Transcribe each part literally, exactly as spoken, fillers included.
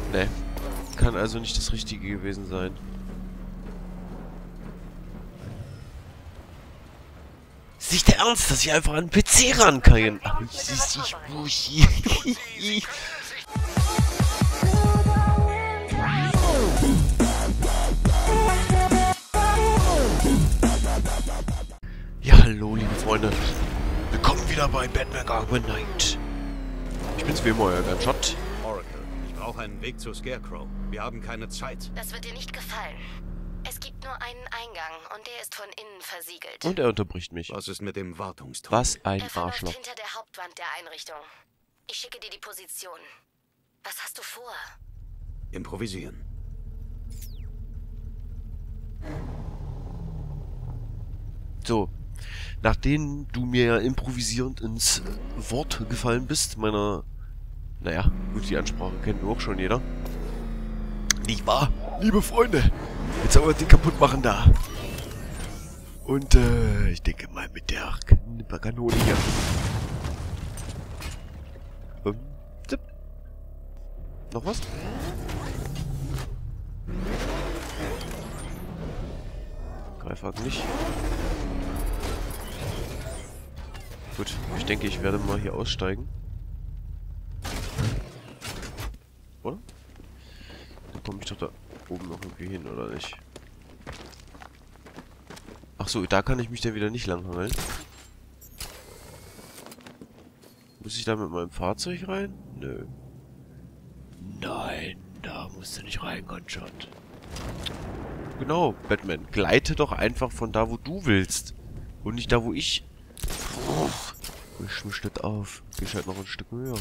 Ne. Kann also nicht das Richtige gewesen sein. Ist nicht der Ernst, dass ich einfach an den P C ran kann? Ach, ich, ich, ich, ich, Ja, hallo, liebe Freunde. Willkommen wieder bei Batman Arkham Knight. Ich bin's wie immer, euer Gunshot. Oracle, ich brauche einen Weg zu Scarecrow. Wir haben keine Zeit. Das wird dir nicht gefallen. Es gibt nur einen Eingang und der ist von innen versiegelt. Und er unterbricht mich. Was ist mit dem Wartungsturm? Was ein Er verläuft Arschloch. hinter der Hauptwand der Einrichtung. Ich schicke dir die Position. Was hast du vor? Improvisieren. So. Nachdem du mir ja improvisierend ins Wort gefallen bist, meiner... Naja, gut, die Ansprache kennt auch schon jeder. Nicht wahr? Liebe Freunde, jetzt haben wir den kaputt machen da. Und, äh, ich denke mal mit der Kan Kanone hier. Ähm, zip. Noch was? Greifhaken nicht. Gut, ich denke, ich werde mal hier aussteigen. Oder? Dann komme ich doch da oben noch irgendwie hin, oder nicht? Ach so, da kann ich mich dann wieder nicht langhangeln. Muss ich da mit meinem Fahrzeug rein? Nö. Nein, da musst du nicht rein, Gunshot. Genau, Batman. Gleite doch einfach von da, wo du willst. Und nicht da, wo ich... Oh, ich misch das auf. Geh halt noch ein Stück höher.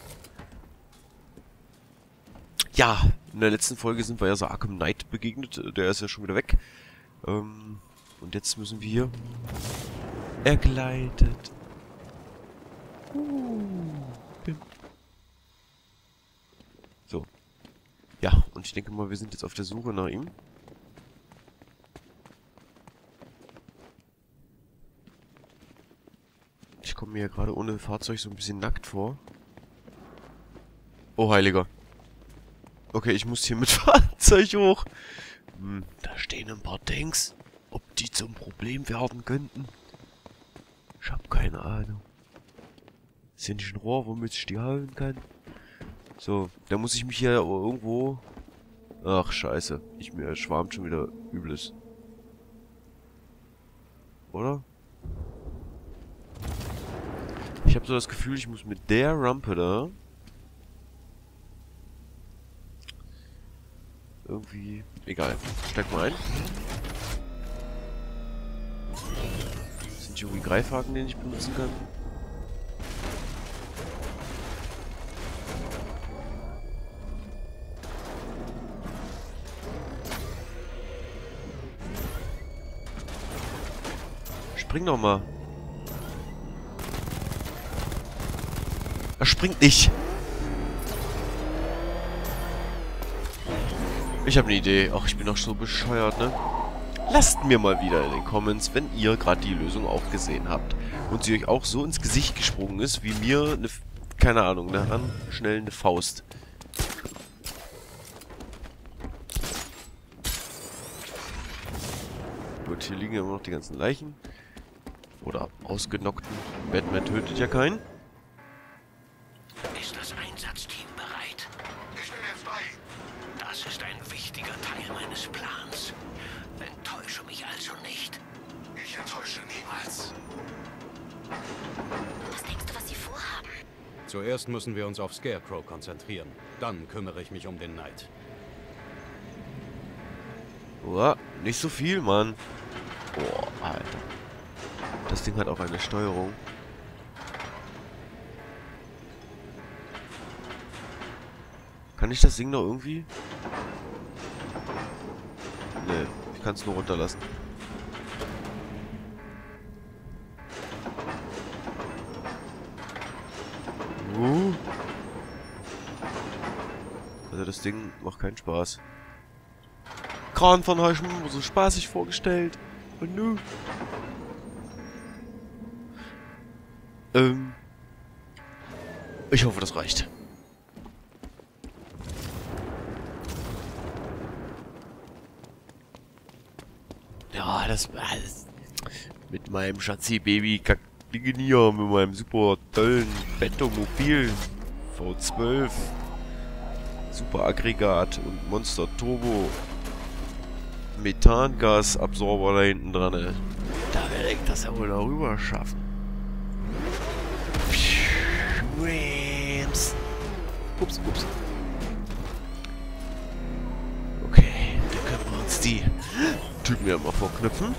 Ja, in der letzten Folge sind wir ja so Arkham Knight begegnet. Der ist ja schon wieder weg. Ähm, und jetzt müssen wir hier... Er gleitet. Uh, so. Ja, und ich denke mal, wir sind jetzt auf der Suche nach ihm. Ich komme mir ja gerade ohne Fahrzeug so ein bisschen nackt vor. Oh, Heiliger. Okay, ich muss hier mit Fahrzeug hoch. Hm, da stehen ein paar Tanks. Ob die zum Problem werden könnten? Ich hab keine Ahnung. Ist hier nicht ein Rohr, womit ich die hauen kann? So, da muss ich mich hier irgendwo... Ach, scheiße. Ich mir schwarmt schon wieder Übles. Oder? Ich habe so das Gefühl, ich muss mit der Rampe da... Irgendwie... Egal. Steig mal ein. Sind hier irgendwie Greifhaken, den ich benutzen kann? Spring doch mal. Er springt nicht. Ich habe eine Idee. Ach, ich bin doch so bescheuert, ne? Lasst mir mal wieder in den Comments, wenn ihr gerade die Lösung auch gesehen habt. Und sie euch auch so ins Gesicht gesprungen ist, wie mir eine... Keine Ahnung, eine Hand, schnell eine Faust. Gut, hier liegen ja immer noch die ganzen Leichen. Oder ausgenockten. Batman tötet ja keinen. Ist das Einsatzteam bereit? Ich bin jetzt bei. Das ist ein wichtiger Teil meines Plans. Enttäusche mich also nicht. Ich enttäusche niemals. Was denkst du, was sie vorhaben? Zuerst müssen wir uns auf Scarecrow konzentrieren. Dann kümmere ich mich um den Knight. Boah, nicht so viel, Mann. Boah, Alter. Das Ding hat auch eine Steuerung. Kann ich das Ding noch irgendwie? Nee, ich kann es nur runterlassen. Uh. Also das Ding macht keinen Spaß. Kran von euch so spaßig vorgestellt. Und nu. Ähm. Ich hoffe, das reicht. Ja, das, das mit meinem Schatzi-Baby-Kackdingen hier, mit meinem super tollen Bentomobil V zwölf, super Aggregat und Monster Turbo Methangasabsorber da hinten dran. Ey. Da werde ich das ja wohl darüber schaffen. Ups, ups. Okay, dann können wir uns die Typen ja mal vorknüpfen.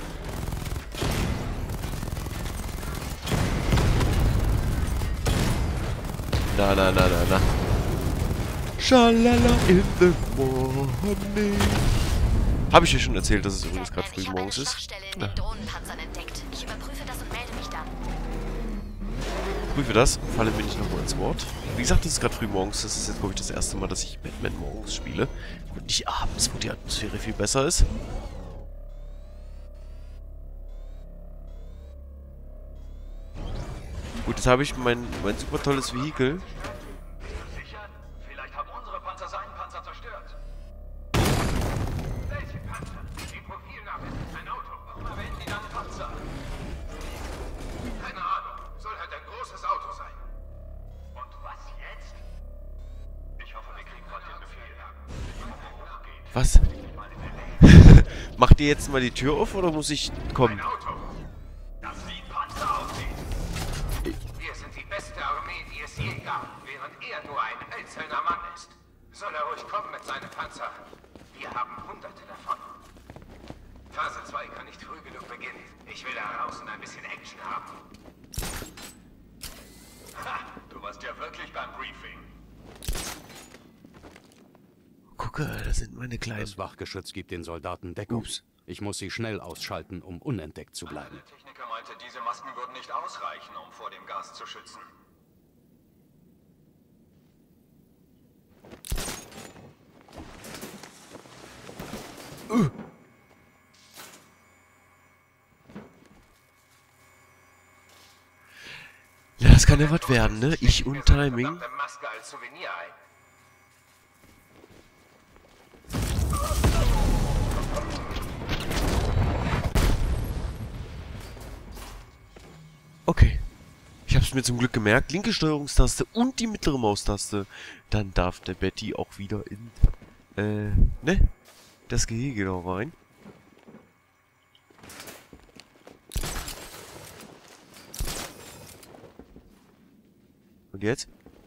Na, na, na, na, na. Schalala in the morning. Habe ich dir schon erzählt, dass es übrigens gerade früh morgens ist? Ja. Ich überprüfe das und melde mich dann. Prüfe das, falle mir nicht nochmal ins Wort. Wie gesagt, es ist gerade früh morgens. Das ist jetzt, glaube ich, das erste Mal, dass ich Batman morgens spiele. Und nicht abends, wo die Atmosphäre viel besser ist. Gut, jetzt habe ich mein, mein super tolles Vehikel. Sicher? Vielleicht haben unsere Panzer seinen Panzer zerstört. Welche Panzer? Die Profilname ist ein Auto. Warum erwähnen die dann Panzer? Keine Ahnung. Soll halt ein großes Auto sein. Und was jetzt? Ich hoffe, wir kriegen bald den Befehl. Was? Macht ihr jetzt mal die Tür auf oder muss ich kommen? Ein Auto. Das wie Panzer aussehen. Wir sind die beste Armee, die es je gab, während er nur ein einzelner Mann ist. Soll er ruhig kommen mit seinem Panzer? Wir haben hunderte davon. Phase zwei kann nicht früh genug beginnen. Ich will da draußen ein bisschen Action haben. Ha, du warst ja wirklich beim Briefing. Gucke, das sind meine kleinen... Das Wachgeschütz gibt den Soldaten Deckung. Ups. Ich muss sie schnell ausschalten, um unentdeckt zu bleiben. Der Techniker meinte, diese Masken würden nicht ausreichen, um vor dem Gas zu schützen. Uh. Ja, das kann ja was werden, ne? Ich und Timing. Maske als Souvenir ein. Okay. Ich habe es mir zum Glück gemerkt. Linke Steuerungstaste und die mittlere Maustaste. Dann darf der Betty auch wieder in, äh, ne? Das Gehege da rein. Und jetzt?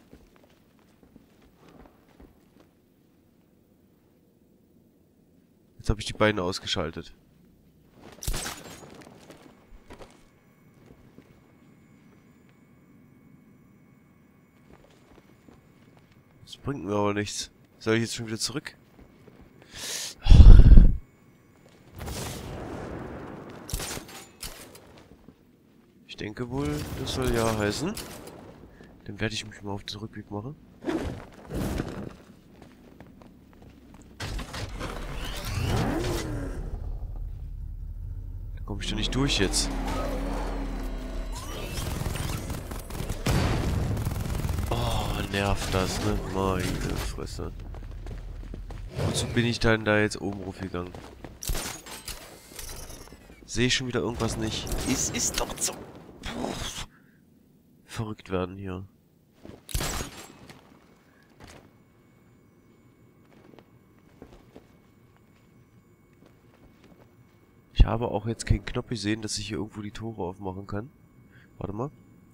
Jetzt habe ich die beiden ausgeschaltet. Das bringt mir aber nichts. Soll ich jetzt schon wieder zurück? Ich denke wohl, das soll ja heißen. Dann werde ich mich mal auf den Rückweg machen. Da komme ich doch nicht durch jetzt. Oh, nervt das, ne? Meine Fresse. Wozu bin ich dann da jetzt oben raufgegangen? Sehe ich schon wieder irgendwas nicht? Es ist doch so... Puh. Verrückt werden hier. Ich habe auch jetzt keinen Knopf gesehen, dass ich hier irgendwo die Tore aufmachen kann. Warte mal.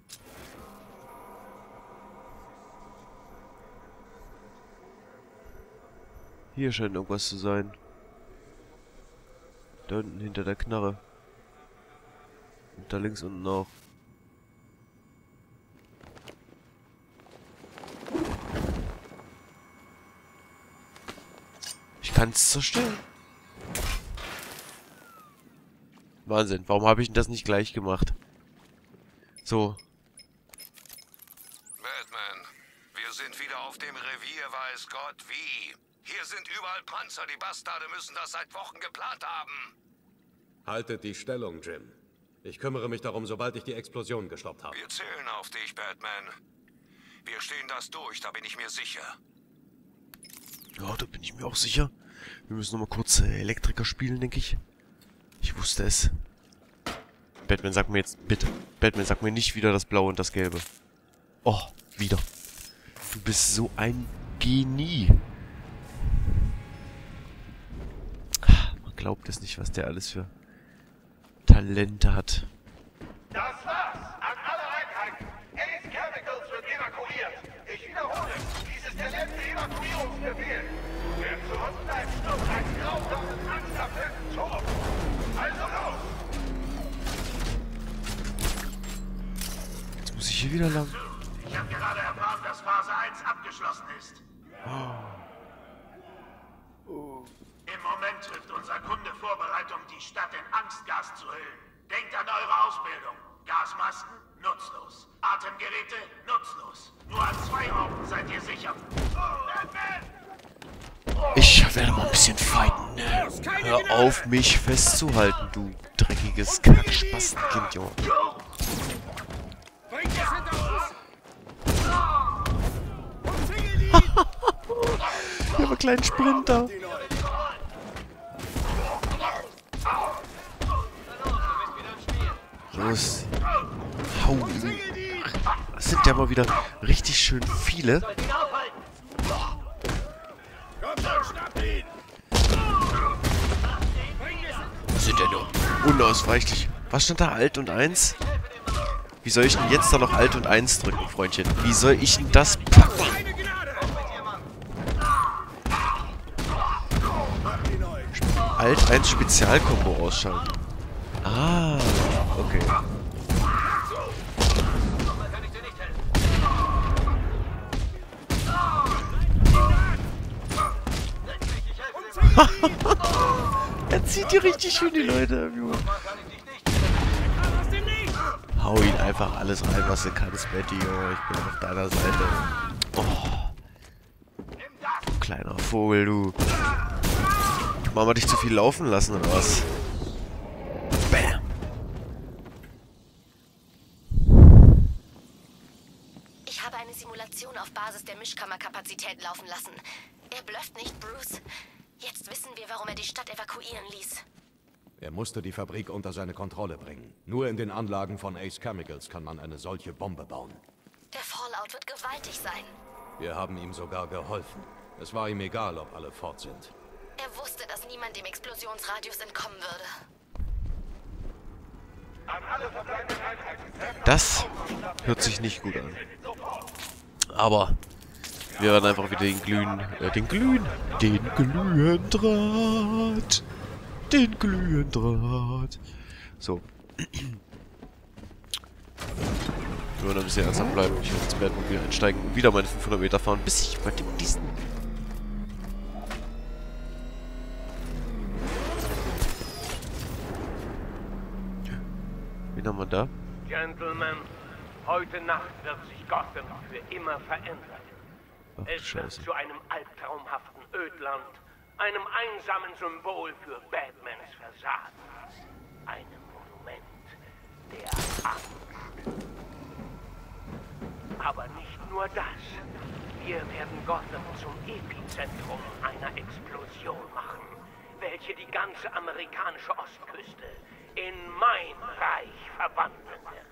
Hier scheint irgendwas zu sein. Da unten hinter der Knarre. Und da links unten auch. Ich kann es zerstören. Wahnsinn, warum habe ich denn das nicht gleich gemacht? So. Batman, wir sind wieder auf dem Revier, weiß Gott wie. Hier sind überall Panzer, die Bastarde müssen das seit Wochen geplant haben. Haltet die Stellung, Jim. Ich kümmere mich darum, sobald ich die Explosion gestoppt habe. Wir zählen auf dich, Batman. Wir stehen das durch, da bin ich mir sicher. Ja, da bin ich mir auch sicher. Wir müssen noch mal kurz äh, Elektriker spielen, denke ich. Ich wusste es. Batman, sag mir jetzt bitte. Batman, sag mir nicht wieder das Blaue und das Gelbe. Oh, wieder. Du bist so ein Genie. Man glaubt es nicht, was der alles für Talente hat. Das war's! An alle Einheiten! Ace Chemicals wird evakuiert! Ich wiederhole, dies ist der letzte Evakuierungsbefehl! Wer zurückbleibt, stirbt ein grausames, angsterfüllten Tod! Also los! Jetzt muss ich hier wieder lang. Ich habe gerade erfahren, dass Phase eins abgeschlossen ist. Im Moment trifft unser Kunde Vorbereitung, die Stadt in Angstgas zu hüllen. Denkt an eure Ausbildung. Gasmasken? Nutzlos. Atemgeräte? Nutzlos. Nur an zwei Orten seid ihr sicher. Ich werde mal ein bisschen fighten. Hör auf, mich festzuhalten, du dreckiges Kackspastenkind, Junge. Ich habe einen kleinen Sprinter. Los. Hau ihn. Das sind ja mal wieder richtig schön viele. Das sind ja nur unausweichlich. Was stand da? Alt und eins? Wie soll ich denn jetzt da noch Alt und eins drücken, Freundchen? Wie soll ich denn das packen? Alt eins Spezialkombo ausschalten. Ah, okay. Er zieht hier richtig schön die Leute. Hau ihn einfach alles rein, was du kannst, Betty. Oh, ich bin auf deiner Seite. Oh. Du kleiner Vogel, du. Mama dich zu viel laufen lassen, oder was? Bam. Ich habe eine Simulation auf Basis der Mischkammerkapazität laufen lassen. Er blufft nicht, Bruce. Jetzt wissen wir, warum er die Stadt evakuieren ließ. Er musste die Fabrik unter seine Kontrolle bringen. Nur in den Anlagen von Ace Chemicals kann man eine solche Bombe bauen. Der Fallout wird gewaltig sein. Wir haben ihm sogar geholfen. Es war ihm egal, ob alle fort sind. Er wusste, dass niemand dem Explosionsradius entkommen würde. Das hört sich nicht gut an. Aber wir werden einfach wieder den glühen, äh, den glühen, den Glühendraht, den Glühendraht. So. Wir wollen ein bisschen ernsthaft bleiben. Ich werde ins Batmobil einsteigen und wieder meine fünfhundert Meter fahren, bis ich bei dem diesen... Wen haben wir da? Gentlemen, heute Nacht wird sich Gotham für immer verändern. Ach, es Scheiße. wird zu einem albtraumhaften Ödland, einem einsamen Symbol für Batmans Versagen, einem Monument der Angst. Aber nicht nur das. Wir werden Gotham zum Epizentrum einer Explosion machen, welche die ganze amerikanische Ostküste in mein Reich verwandeln wird.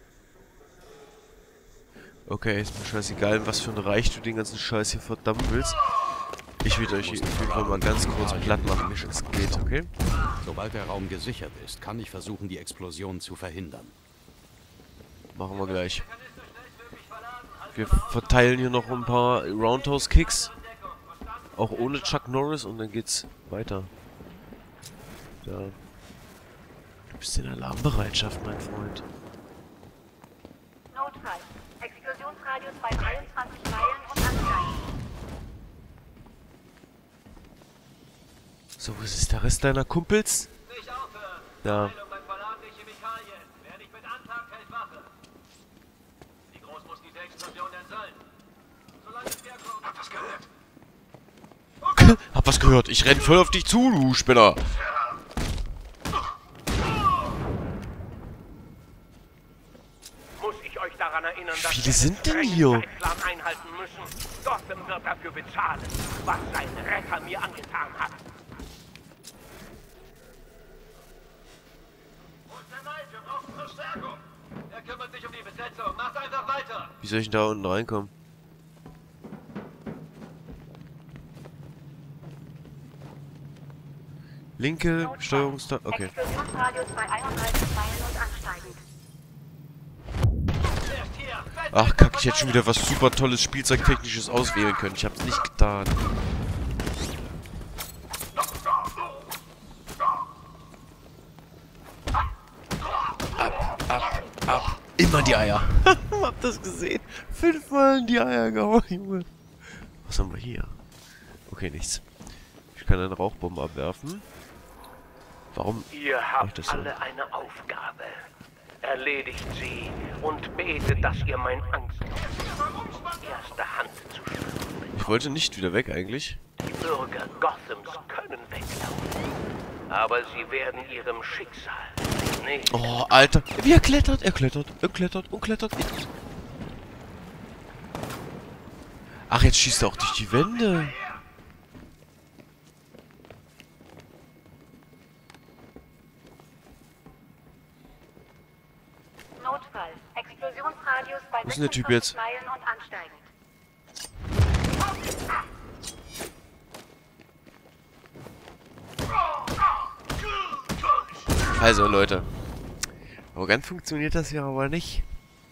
Okay, ist mir scheißegal, in was für ein Reich du den ganzen Scheiß hier verdammen willst. Ich will euch hier auf jeden Fall mal ganz kurz platt machen, wie es geht, okay? Sobald der Raum gesichert ist, kann ich versuchen, die Explosion zu verhindern. Machen wir gleich. Wir verteilen hier noch ein paar Roundhouse-Kicks. Auch ohne Chuck Norris und dann geht's weiter. Da. Du bist in Alarmbereitschaft, mein Freund. Notfall. Explosionsradius bei dreiundzwanzig Meilen und ansteigen. So, was ist der Rest deiner Kumpels? Ja. Hab was gehört. Hab was gehört. Ich renn voll auf dich zu, du Spinner. Muss ich euch daran erinnern, dass Wie viele wir sind denn einen hier? Zeitplan einhalten müssen? Gotham wird dafür bezahlen, was sein Retter mir angetan hat. Verstärkung! Er kümmert sich um die Besetzung. Macht einfach weiter! Wie soll ich denn da unten reinkommen? Linke Steuerungsteil. Okay. Explosionsradius bei einunddreißig Meilen und ansteigend. Ach, kack, ich hätte schon wieder was super tolles Spielzeugtechnisches auswählen können. Ich hab's nicht getan. Ab, ab, ab. Immer die Eier. Habt das gesehen? Fünfmal in die Eier gehauen, Junge. Was haben wir hier? Okay, nichts. Ich kann eine Rauchbombe abwerfen. Warum? Ihr mach ich habt das so? alle eine Aufgabe. Erledigt sie und betet, dass ihr mein Angst aus erster Hand zu spüren. Ich wollte nicht wieder weg, eigentlich. Die Bürger Gothams können weglaufen, aber sie werden ihrem Schicksal nicht... Oh, Alter. Wie er klettert. Er klettert. Er klettert und klettert. Ach, jetzt schießt er auch durch die Wände. Notfall. Explosionsradius bei Wo ist denn der Typ jetzt? Meilen und ansteigend. Also, Leute. Aber ganz funktioniert das ja aber nicht.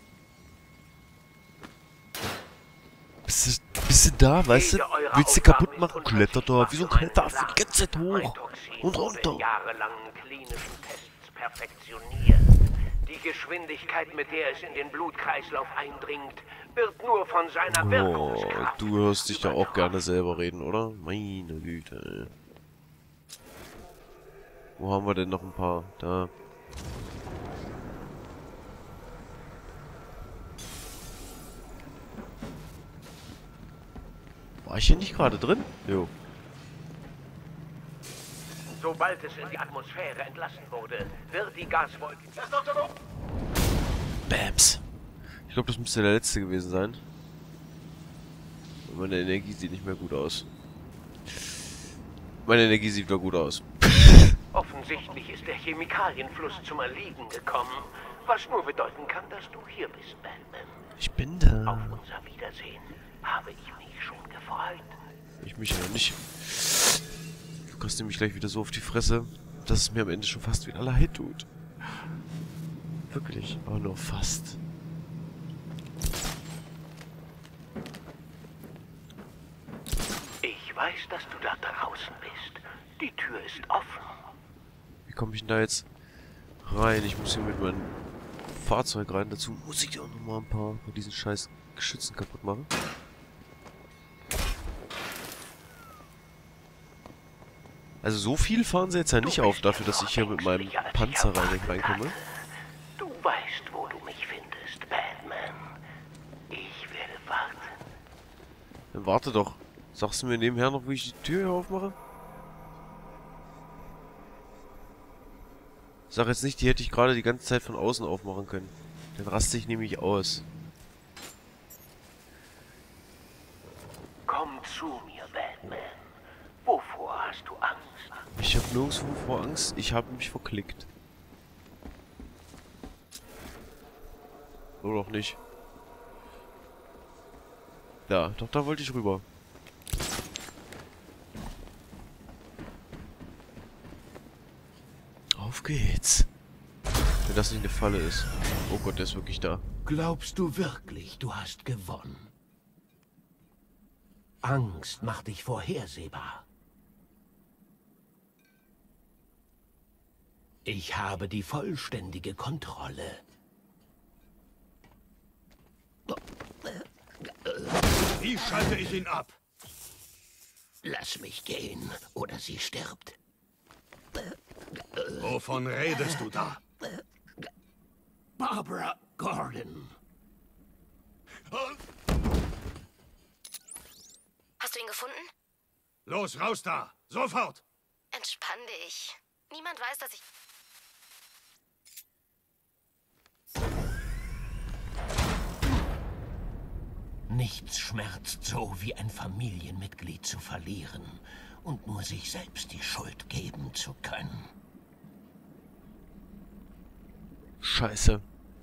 Bist du, bist du da, weißt du? Willst du kaputt machen? Klettert da. Wieso klettert er die ganze Zeit hoch? Und runter. Jahrelangen klinischen Tests perfektioniert. Die Geschwindigkeit, mit der es in den Blutkreislauf eindringt, wird nur von seiner Oh, Wirkungskraft du hörst dich ja auch gerne übertroffen. selber reden, oder? Meine Güte, ey. Wo haben wir denn noch ein paar? Da. War ich hier nicht gerade drin? Jo. Sobald es in die Atmosphäre entlassen wurde, wird die Gaswolke... Bams. Ich glaube, das müsste der letzte gewesen sein. Und meine Energie sieht nicht mehr gut aus. Meine Energie sieht wieder gut aus. Offensichtlich ist der Chemikalienfluss zum Erliegen gekommen, was nur bedeuten kann, dass du hier bist, Batman. Ich bin da. Auf unser Wiedersehen habe ich mich schon gefreut. Ich mich noch nicht. Du kriegst nämlich gleich wieder so auf die Fresse, dass es mir am Ende schon fast wieder leid tut. Wirklich, aber nur fast. Ich weiß, dass du da draußen bist. Die Tür ist offen. Wie komme ich denn da jetzt rein? Ich muss hier mit meinem Fahrzeug rein. Dazu muss ich auch noch mal ein paar von diesen scheiß Geschützen kaputt machen. Also so viel fahren sie jetzt ja nicht auf, dafür, dass ich hier mit meinem Panzer rein reinkomme. Du weißt, wo du mich findest, Batman. Ich werde warten. Dann warte doch. Sagst du mir nebenher noch, wie ich die Tür hier aufmache? Sag jetzt nicht, die hätte ich gerade die ganze Zeit von außen aufmachen können. Dann raste ich nämlich aus. Komm zu mir, Batman. Wovor hast du Angst? Ich habe nirgendwo vor Angst. Ich habe mich verklickt. Oder doch nicht. Ja, doch, da wollte ich rüber. Auf geht's. Wenn das nicht eine Falle ist. Oh Gott, der ist wirklich da. Glaubst du wirklich, du hast gewonnen? Angst macht dich vorhersehbar. Ich habe die vollständige Kontrolle. Wie schalte ich ihn ab? Lass mich gehen, oder sie stirbt. Wovon redest du da? Barbara Gordon. Hast du ihn gefunden? Los, raus da! Sofort! Entspann dich. Niemand weiß, dass ich... Nichts schmerzt so, wie ein Familienmitglied zu verlieren und nur sich selbst die Schuld geben zu können. Scheiße.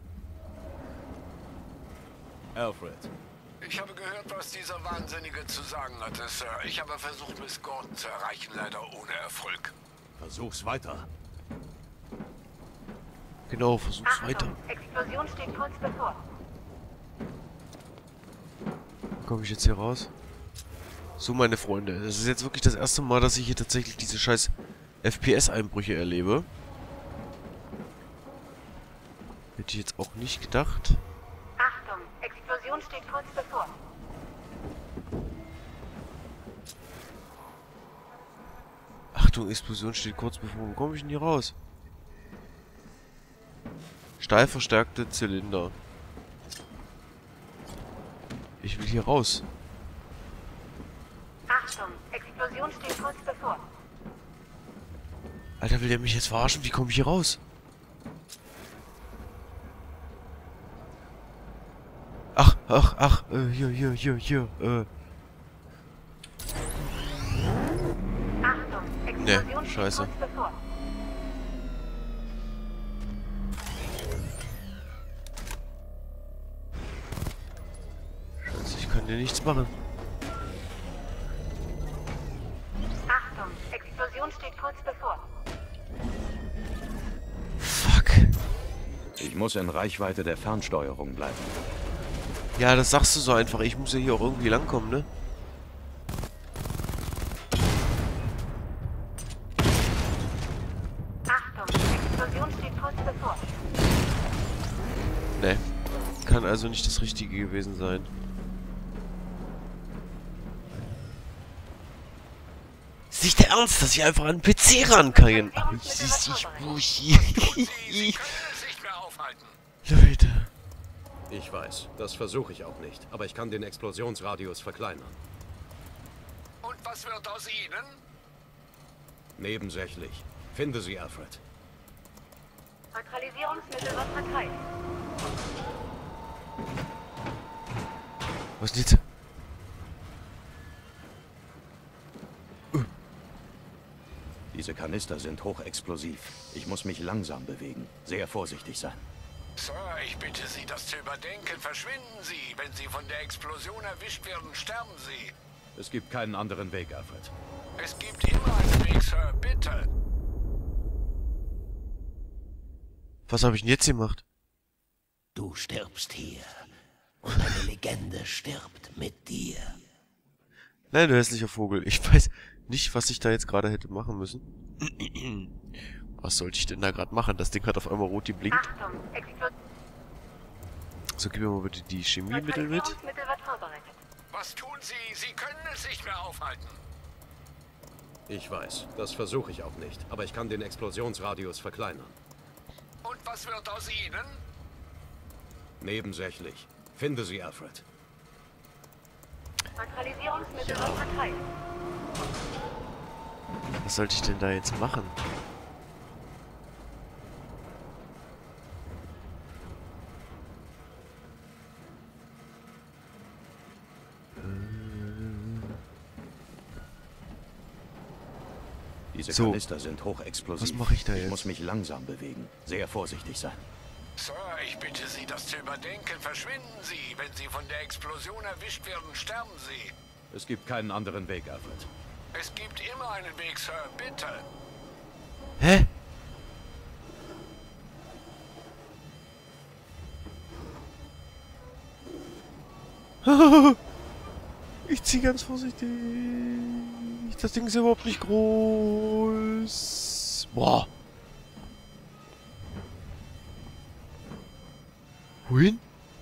Alfred. Ich habe gehört, was dieser Wahnsinnige zu sagen hatte, Sir. Ich habe versucht, Miss Gordon zu erreichen, leider ohne Erfolg. Versuch's weiter. Genau, versuch's Achtung, weiter. Explosion steht kurz bevor. Komme ich jetzt hier raus? So, meine Freunde, das ist jetzt wirklich das erste Mal, dass ich hier tatsächlich diese scheiß F P S-Einbrüche erlebe. Hätte ich jetzt auch nicht gedacht. Achtung, Explosion steht kurz bevor. Achtung, Explosion steht kurz bevor. Wo komme ich denn hier raus? Steil verstärkte Zylinder. Ich will hier raus. Achtung, Explosion steht kurz bevor. Alter, will der mich jetzt verarschen? Wie komme ich hier raus? Ach, ach, ach, äh, hier, hier, hier, hier, äh. Achtung, Explosion steht scheiße. kurz bevor. Scheiße, ich kann dir nichts machen. Achtung, Explosion steht kurz bevor. Fuck. Ich muss in Reichweite der Fernsteuerung bleiben. Ja, das sagst du so einfach. Ich muss ja hier auch irgendwie langkommen, ne? Achtung, Explosion steht kurz bevor. Ne. Kann also nicht das Richtige gewesen sein. Ist nicht der Ernst, dass ich einfach an den P C ran kann? Ach, ich, ich, ich, Sie können es nicht mehr aufhalten. Leute. Ich weiß, das versuche ich auch nicht, aber ich kann den Explosionsradius verkleinern. Und was wird aus Ihnen? Nebensächlich. Finde sie, Alfred. Neutralisierungsmittel wird verteilt. Was ist jetzt? Diese Kanister sind hochexplosiv. Ich muss mich langsam bewegen. Sehr vorsichtig sein. Sir, ich bitte Sie, das zu überdenken. Verschwinden Sie. Wenn Sie von der Explosion erwischt werden, sterben Sie. Es gibt keinen anderen Weg, Alfred. Es gibt immer einen Weg, Sir. Bitte. Was habe ich denn jetzt gemacht? Du stirbst hier. Und eine Legende stirbt mit dir. Nein, du hässlicher Vogel. Ich weiß nicht, was ich da jetzt gerade hätte machen müssen. Was sollte ich denn da gerade machen? Das Ding hat auf einmal rot geblinkt. Achtung, Explosion. So, gib mir mal bitte die Chemiemittel mit. Neutralisierungsmittel wird vorbereitet. Was tun Sie? Sie können es nicht mehr aufhalten. Ich weiß, das versuche ich auch nicht, aber ich kann den Explosionsradius verkleinern. Und was wird aus Ihnen? Nebensächlich. Finde sie, Alfred. Neutralisierungsmittel wird verteilt. Was sollte ich denn da jetzt machen? Diese So. Kanister sind hochexplosiv. Was mache ich da Ich jetzt? muss mich langsam bewegen. Sehr vorsichtig sein. Sir, ich bitte Sie, das zu überdenken. Verschwinden Sie. Wenn Sie von der Explosion erwischt werden, sterben Sie. Es gibt keinen anderen Weg, Alfred. Es gibt immer einen Weg, Sir. Bitte. Hä? Ich zieh ganz vorsichtig. Das Ding ist überhaupt nicht groß. Boah. Wohin?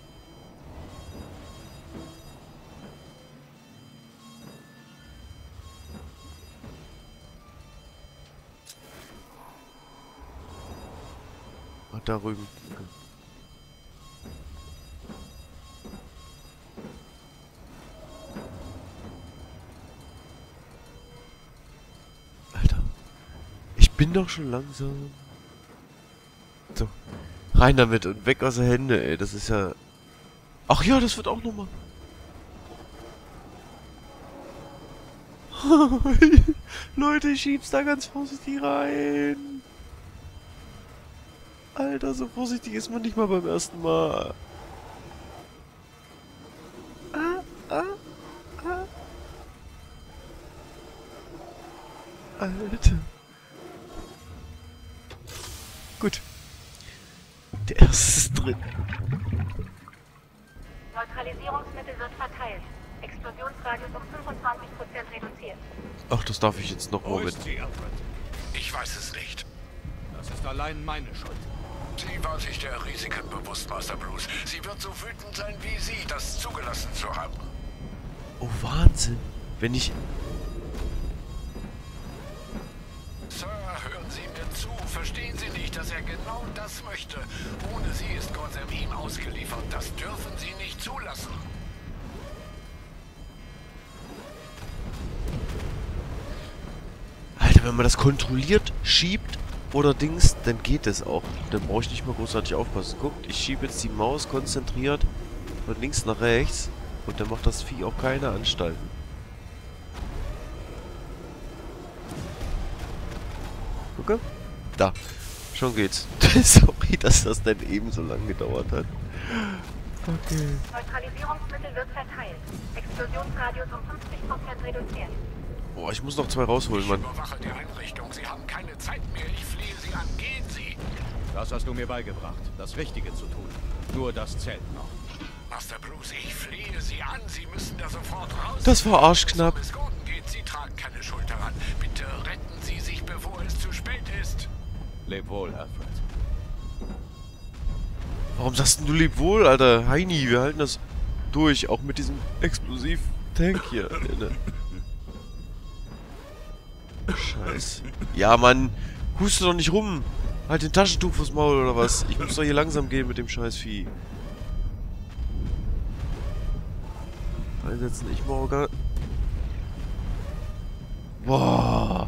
Ah, da drüben. Alter. Ich bin doch schon langsam. So. Rein damit und weg aus der Hände, ey. Das ist ja... Ach ja, das wird auch nochmal. Leute, ich schieb's da ganz vorsichtig rein. Alter, so vorsichtig ist man nicht mal beim ersten Mal. Ah, ah, ah. Alter. Gut. Der erste ist drin. Neutralisierungsmittel wird verteilt. Explosionsradius um fünfundzwanzig Prozent reduziert. Ach, das darf ich jetzt noch Wo mal ist mit. sie, Alfred? Ich weiß es nicht. Das ist allein meine Schuld. Sie war sich der Risiken bewusst, Master Bruce. Sie wird so wütend sein wie Sie, das zugelassen zu haben. Oh, Wahnsinn. Wenn ich... Sir, hören Sie mir zu. Verstehen Sie nicht, dass er genau das möchte? Ohne Sie ist Gotham ihm ausgeliefert. Das dürfen Sie nicht zulassen. Alter, wenn man das kontrolliert, schiebt oder Dings, dann geht es auch. Dann brauche ich nicht mal großartig aufpassen. Guckt, ich schiebe jetzt die Maus konzentriert von links nach rechts und dann macht das Vieh auch keine Anstalten. Gucke. Da. Schon geht's. Sorry, dass das denn eben so lange gedauert hat. Okay. Neutralisierungsmittel wird verteilt. Explosionsradius um fünfzig Prozent reduziert. Boah, ich muss noch zwei rausholen, Mann. Ich überwache die Einrichtung. Sie haben keine Zeit mehr. Ich flehe Sie an. Gehen Sie. Das hast du mir beigebracht, das Richtige zu tun. Nur das zählt noch. Master Bruce, ich flehe Sie an. Sie müssen da sofort raus. Das war arschknapp. Miss Gordon geht. Sie tragen keine Schuld daran. Bitte retten Sie sich, bevor es zu spät ist. Leb wohl, Alfred. Warum sagst denn du lieb wohl, Alter? Heini, wir halten das durch. Auch mit diesem Explosiv-Tank hier. Scheiße. Ja, Mann. Huste doch nicht rum. Halt den Taschentuch vors Maul oder was? Ich muss doch hier langsam gehen mit dem scheiß Vieh. Einsetzen. Ich brauche gar... Boah.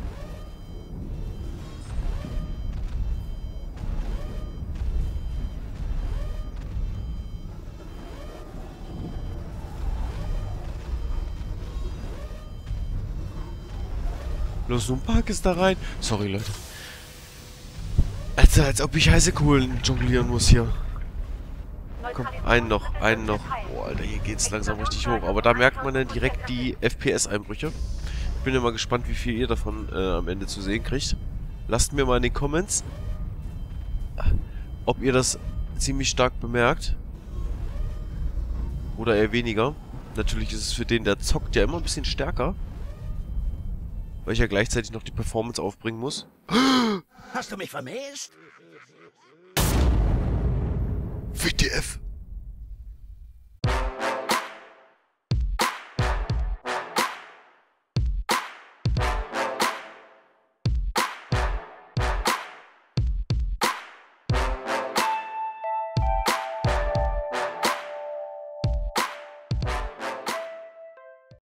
Los, so ein Park ist da rein. Sorry, Leute. Alter, als ob ich heiße Kohlen jonglieren muss hier. Komm, einen noch, einen noch. Oh, Alter, hier geht's langsam richtig hoch. Aber da merkt man dann direkt die F P S-Einbrüche. Ich bin ja mal gespannt, wie viel ihr davon äh, am Ende zu sehen kriegt. Lasst mir mal in den Comments, ob ihr das ziemlich stark bemerkt. Oder eher weniger. Natürlich ist es für den, der zockt, ja immer ein bisschen stärker. Weil ich ja gleichzeitig noch die Performance aufbringen muss. Hast du mich vermisst? W T F.